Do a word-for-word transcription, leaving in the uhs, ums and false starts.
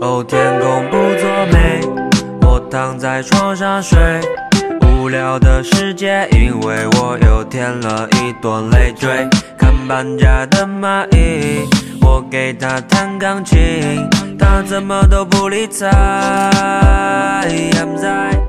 哦，天空不作美，我躺在床上睡。无聊的世界，因为我又添了一朵累赘。看搬家的蚂蚁，我给它弹钢琴，它怎么都不理睬。I'm在